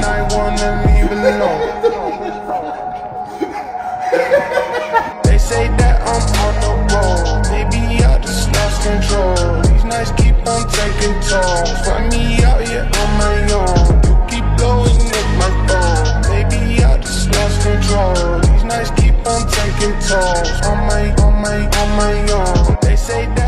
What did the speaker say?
might wanna leave alone. They say that I'm on the road, maybe I just lost control. These nights keep on taking tolls, find me out here on my own. You keep blowing up my phone, maybe I just lost control. These nights keep on taking tolls, on my own. They say that